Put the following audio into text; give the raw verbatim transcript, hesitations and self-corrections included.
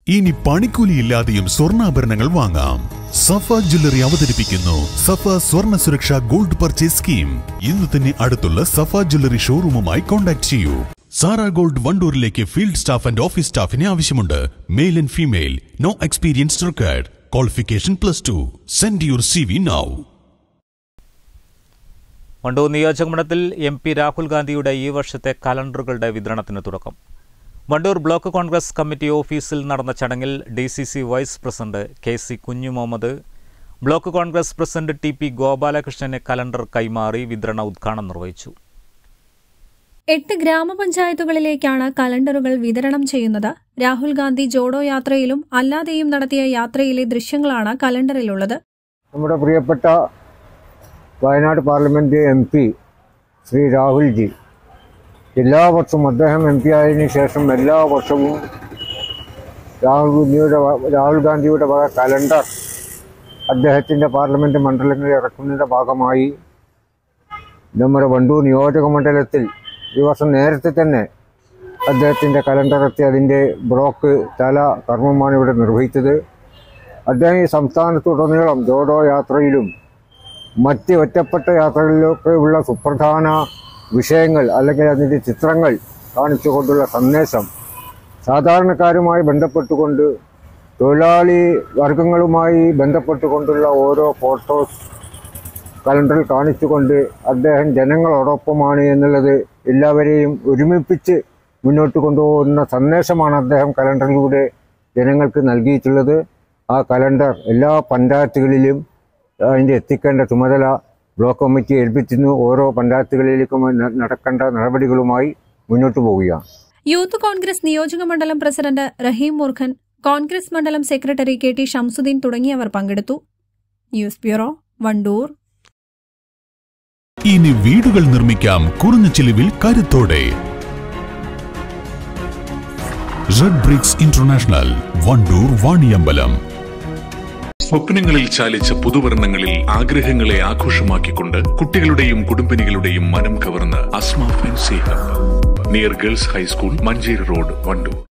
ഇനി പണിക്കൂലിയില്ലാതെയും സ്വർണ്ണാഭരണങ്ങൾ വാങ്ങാം. സഫ ജ്വല്ലറി അവതരിപ്പിക്കുന്നു സഫ സ്വർണ്ണ സുരക്ഷ ഗോൾഡ് പർച്ചേസ് സ്കീം. ഇന്ന് തന്നെ അടുത്തുള്ള സഫ ജ്വല്ലറി ഷോറൂമുമായി കോൺടാക്ട് ചെയ്യൂ. സാറ ഗോൾഡ് വണ്ടൂരിലേക്ക് ഫീൽഡ് സ്റ്റാഫ് ആൻഡ് ഓഫീസ് സ്റ്റാഫിനെ ആവശ്യമുണ്ട്. Male and female. No experience required. Qualification plus two. Send your C V now. Wandoor നിയോജകമണ്ഡലത്തിൽ എം പി രാഹുൽ ഗാന്ധിയുടെ ഈ വർഷത്തെ കലണ്ടറുകളുടെ വിതരണത്തിന് തുടക്കം. വണ്ടൂർ ബ്ലോക്ക് കോൺഗ്രസ് കമ്മിറ്റി ഓഫീസിൽ നടന്ന ചടങ്ങിൽ D C C vice president K C Kunju Muhammad, block Congress president T P ഗോപാലകൃഷ്ണന് കലണ്ടർ കൈമാറി വിതരണ ഉദ്ഘാടനം നിർവഹിച്ചു. എട്ട് ഗ്രാമപഞ്ചായത്തുകളിലേക്കാണ് കലണ്ടറുകൾ വിതരണം ചെയ്യുന്നത്. രാഹുൽ ഗാന്ധി ജോഡോ യാത്രയിലും അല്ലാതെയും നടത്തിയ യാത്രയിലെ ദൃശ്യങ്ങളാണ് കലണ്ടറിലുള്ളത്. നമ്മുടെ പ്രിയപ്പെട്ട Wayanad parliament M P Shri Rahulji എല്ലാ വർഷവും അദ്ദേഹം എം പി ആയതിനു ശേഷം എല്ലാ വർഷവും രാഹുൽ ഗാന്ധിയുടെ രാഹുൽ ഗാന്ധിയുടെ വക കലണ്ടർ അദ്ദേഹത്തിൻ്റെ പാർലമെൻറ്റ് മണ്ഡലങ്ങളിൽ ഇറക്കുന്നതിൻ്റെ ഭാഗമായി നമ്മുടെ വണ്ടൂർ നിയോജക മണ്ഡലത്തിൽ ഈ വർഷം നേരത്തെ തന്നെ അദ്ദേഹത്തിൻ്റെ കലണ്ടർ എത്തി അതിൻ്റെ ബ്ലോക്ക് തല കർമ്മമാണ് ഇവിടെ നിർവഹിച്ചത്. അദ്ദേഹം ഈ സംസ്ഥാനത്തുടനീളം ജോഡോ യാത്രയിലും മറ്റ് ഒറ്റപ്പെട്ട യാത്രകളിലൊക്കെ ഉള്ള സുപ്രധാന വിഷയങ്ങൾ അല്ലെങ്കിൽ അതിൻ്റെ ചിത്രങ്ങൾ കാണിച്ചുകൊണ്ടുള്ള സന്ദേശം, സാധാരണക്കാരുമായി ബന്ധപ്പെട്ടുകൊണ്ട് തൊഴിലാളി വർഗങ്ങളുമായി ബന്ധപ്പെട്ടുകൊണ്ടുള്ള ഓരോ ഫോട്ടോസ് കലണ്ടറിൽ കാണിച്ചുകൊണ്ട് അദ്ദേഹം ജനങ്ങളോടൊപ്പമാണ് എന്നുള്ളത് എല്ലാവരെയും ഒരുമിപ്പിച്ച് മുന്നോട്ട് കൊണ്ടുപോകുന്ന സന്ദേശമാണ് അദ്ദേഹം കലണ്ടറിലൂടെ ജനങ്ങൾക്ക് നൽകിയിട്ടുള്ളത്. ആ കലണ്ടർ എല്ലാ പഞ്ചായത്തുകളിലും അതിൻ്റെ എത്തിക്കേണ്ട ചുമതല ബ്ലോക്ക് കമ്മിറ്റി ഏൽപ്പിച്ചിരുന്നു. ഓരോ പഞ്ചായത്തുകളിലേക്കും നടക്കേണ്ട നടപടികളുമായി മുന്നോട്ട് പോവുകയാണ്. യൂത്ത് കോൺഗ്രസ് നിയോജക മണ്ഡലം പ്രസിഡന്റ് റഹീം മുർഖൻ, കോൺഗ്രസ് മണ്ഡലം സെക്രട്ടറി കെ ടി ഷംസുദ്ദീൻ തുടങ്ങിയവർ പങ്കെടുത്തു. News bureau, Wandoor. ഇനി വീടുകൾ നിർമ്മിക്കാം കുറഞ്ഞ ചിലവിൽ കരുത്തോടെ. Red bricks international, Wandoor Vaniyambalam. സ്വപ്നങ്ങളിൽ ചാലിച്ച പുതുവർണ്ണങ്ങളിൽ ആഗ്രഹങ്ങളെ ആഘോഷമാക്കിക്കൊണ്ട് കുട്ടികളുടെയും കുടുംബിനികളുടെയും മനം കവർന്ന് Asma fancy hub, near girls high school, Manjeri road, Wandoor.